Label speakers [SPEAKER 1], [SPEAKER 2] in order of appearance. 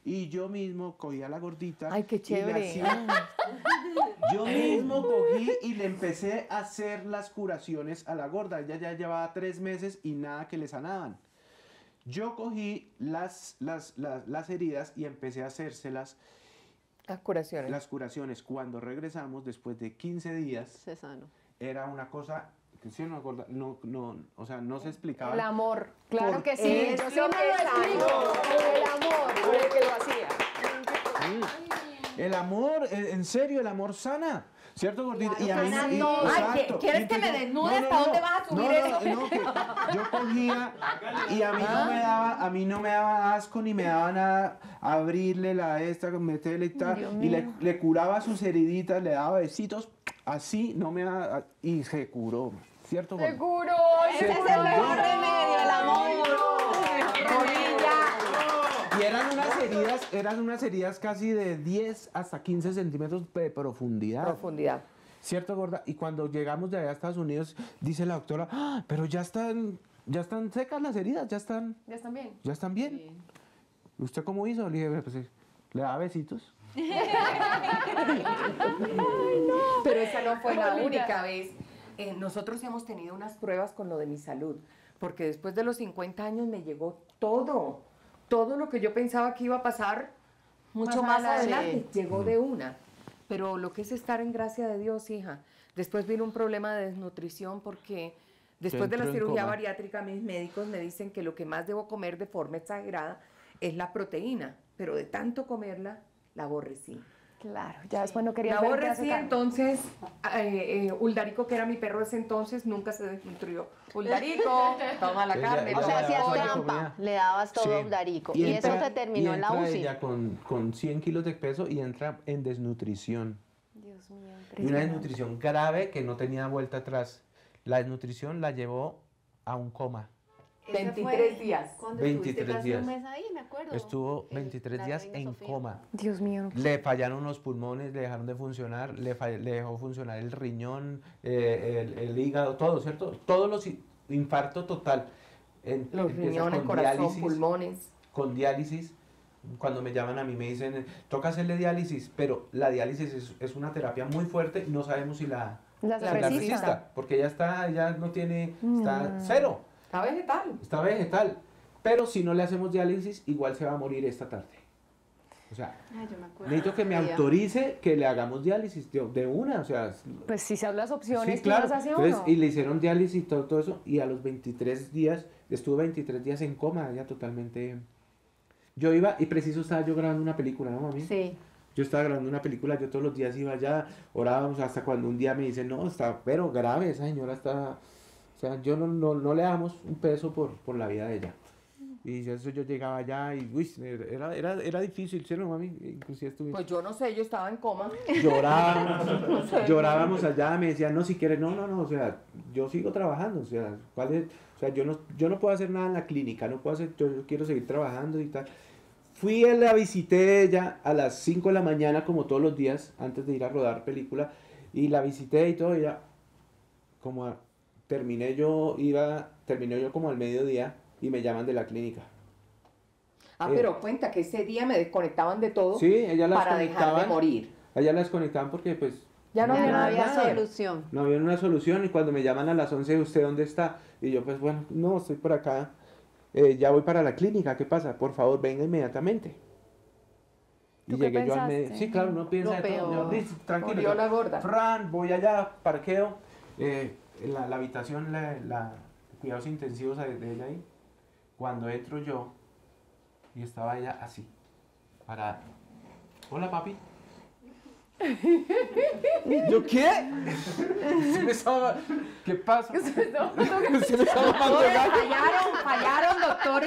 [SPEAKER 1] y yo mismo cogí a la gordita.
[SPEAKER 2] Ay, qué chévere.
[SPEAKER 1] Yo mismo cogí y le empecé a hacer las curaciones a la gorda. Ella ya llevaba 3 meses y nada que le sanaban. Yo cogí las heridas y empecé a hacérselas. Las curaciones. Cuando regresamos, después de 15 días,
[SPEAKER 3] se sanó.
[SPEAKER 1] Era una cosa que sí, no, o sea, no se explicaba.
[SPEAKER 2] El amor. Claro que sí.
[SPEAKER 3] Yo sí me lo explico. El amor, fue el que lo hacía.
[SPEAKER 1] El amor, en serio, el amor sana. ¿Cierto, gordita?
[SPEAKER 2] Claro,
[SPEAKER 1] y a mí
[SPEAKER 2] no. Ay, ¿quieres que me desnudes? ¿Para dónde vas a subir eso?
[SPEAKER 1] Yo cogía y a mí no me daba asco ni me daba nada abrirle meterle y tal. Y le curaba sus heriditas, le daba besitos, así no me daba, y se curó. ¿Cierto, gordita?
[SPEAKER 2] Seguro.
[SPEAKER 3] Ese es el mejor remedio, el amor.
[SPEAKER 1] Y eran unas heridas casi de 10 hasta 15 centímetros de profundidad. ¿Cierto, gorda? Y cuando llegamos de allá a Estados Unidos, dice la doctora, ¡ah, pero ya están secas las heridas, ya están
[SPEAKER 2] bien.
[SPEAKER 1] ¿Ya están bien? Sí. ¿Usted cómo hizo? Le dije, pues, ¿le daba besitos?
[SPEAKER 2] Ay, no. Pero esa no fue la única vez. Nosotros hemos tenido unas pruebas con lo de mi salud, porque después de los 50 años me llegó todo lo que yo pensaba que iba a pasar mucho más adelante, llegó de una. Pero lo que es estar en gracia de Dios, hija. Después vino un problema de desnutrición porque después de la cirugía bariátrica mis médicos me dicen que lo que más debo comer de forma exagerada es la proteína, pero de tanto comerla la aborrecí.
[SPEAKER 3] Claro, ya después no quería
[SPEAKER 2] la aborrecí, entonces Uldarico, que era mi perro ese entonces, nunca se desnutrió. Uldarico, toma la carne.
[SPEAKER 3] O sea, hacías trampa, le dabas todo a Uldarico. Y eso se terminó en la UCI.
[SPEAKER 1] Ella con 100 kilos de peso y entra en desnutrición.
[SPEAKER 3] Dios mío.
[SPEAKER 1] Y una desnutrición grave que no tenía vuelta atrás. La desnutrición la llevó a un coma.
[SPEAKER 2] 23 días.
[SPEAKER 1] 23 días.
[SPEAKER 3] Un mes ahí, me acuerdo.
[SPEAKER 1] Estuvo 23 días en coma.
[SPEAKER 2] Dios mío.
[SPEAKER 1] Le fallaron los pulmones, le dejaron de funcionar, le dejó funcionar el riñón, el hígado, todo, ¿cierto? Todos los infarto total.
[SPEAKER 2] Los riñones, corazón, pulmones.
[SPEAKER 1] Con diálisis. Cuando me llaman a mí me dicen, toca hacerle diálisis, pero la diálisis es una terapia muy fuerte, no sabemos si la resista, porque ya no tiene, está cero. Está vegetal. Pero si no le hacemos diálisis, igual se va a morir esta tarde. O sea, necesito que me autorice que le hagamos diálisis de una. O sea,
[SPEAKER 2] pues si se hablan las opciones,
[SPEAKER 1] sí, claro. Entonces, y le hicieron diálisis y todo eso. Y a los 23 días, estuve 23 días en coma, ya totalmente. Yo iba, y preciso estaba yo grabando una película, ¿no, mami?
[SPEAKER 3] Sí.
[SPEAKER 1] Yo estaba grabando una película, yo todos los días iba allá, orábamos, hasta cuando un día me dicen, no, está, pero grave, esa señora está. O sea, yo no le damos un peso por la vida de ella. Y eso yo llegaba allá y uy, era difícil, ¿sí, no, mami? Inclusive
[SPEAKER 2] pues yo no sé, yo estaba en coma.
[SPEAKER 1] Llorábamos allá, me decían, no, si quieres, no, o sea, yo sigo trabajando, o sea, yo no puedo hacer nada en la clínica, yo quiero seguir trabajando y tal. La visité ella a las 5 de la mañana, como todos los días, antes de ir a rodar película, y la visité y todo, ella, terminé yo como al mediodía y me llaman de la clínica.
[SPEAKER 2] Pero cuenta que ese día me desconectaban de todo,
[SPEAKER 1] sí, ella las
[SPEAKER 2] para dejar de morir.
[SPEAKER 1] Ella las desconectaban porque pues
[SPEAKER 3] ya no había solución.
[SPEAKER 1] No había una solución, y cuando me llaman a las 11, ¿usted dónde está? Y yo pues bueno, no, estoy por acá, ya voy para la clínica, ¿qué pasa? Por favor, venga inmediatamente. Y llegué yo al medio. Sí, claro, no piensa de todo. Tranquilo.
[SPEAKER 2] Murió la gorda.
[SPEAKER 1] Fran, voy allá, parqueo. La habitación, cuidados intensivos de ella ahí. Cuando entro yo, y estaba ella así, parada. Hola, papi. ¿Yo qué? ¿Qué pasa? Se me estaba
[SPEAKER 2] fallaron, doctores.